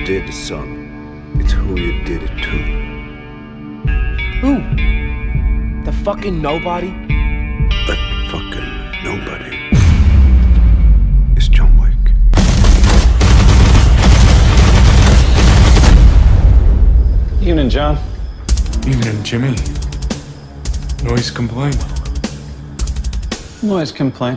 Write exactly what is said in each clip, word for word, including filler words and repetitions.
you did, son. It's who you did it to. Who? The fucking nobody? That fucking nobody is John Wick. Evening, John. Evening, Jimmy. Noise complaint. Noise complaint.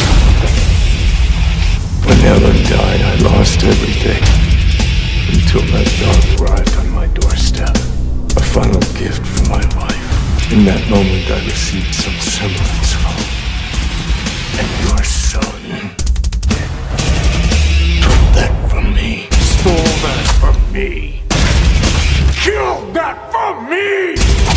When Ellen died, I lost everything. Until that dog arrived on my doorstep. A final gift from my wife. In that moment, I received some semblance of hope. And your son took that from me. Stole that from me. Killed that from me!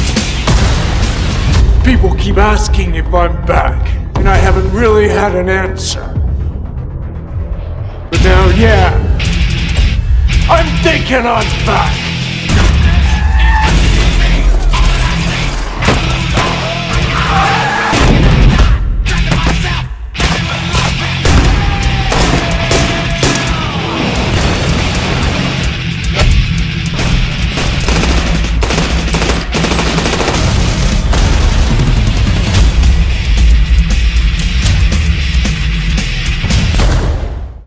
People keep asking if I'm back, and I haven't really had an answer. But now, yeah, I'm thinking I'm back.